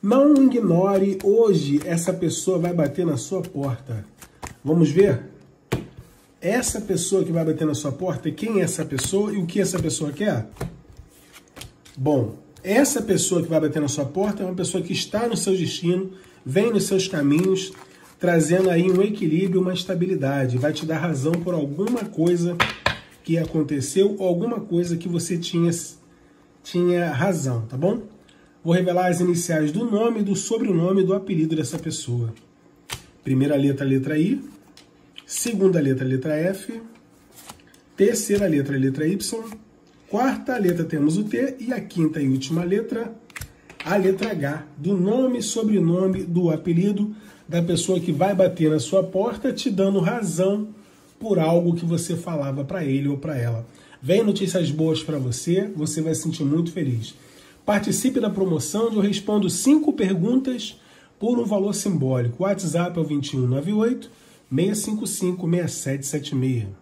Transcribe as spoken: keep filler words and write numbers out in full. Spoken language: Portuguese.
Não ignore, hoje essa pessoa vai bater na sua porta. Vamos ver? Essa pessoa que vai bater na sua porta, quem é essa pessoa e o que essa pessoa quer? Bom, essa pessoa que vai bater na sua porta é uma pessoa que está no seu destino, vem nos seus caminhos, trazendo aí um equilíbrio, uma estabilidade. Vai te dar razão por alguma coisa que aconteceu ou alguma coisa que você tinha, tinha razão, tá bom? Vou revelar as iniciais do nome, do sobrenome e do apelido dessa pessoa. Primeira letra, letra I. Segunda letra, letra F. Terceira letra, letra Y. Quarta letra temos o T. E a quinta e última letra, a letra H. Do nome, sobrenome, do apelido da pessoa que vai bater na sua porta, te dando razão por algo que você falava para ele ou para ela. Vem notícias boas para você, você vai se sentir muito feliz. Participe da promoção onde eu respondo cinco perguntas por um valor simbólico. O WhatsApp é o dois um nove oito, seis cinco cinco, seis sete sete seis.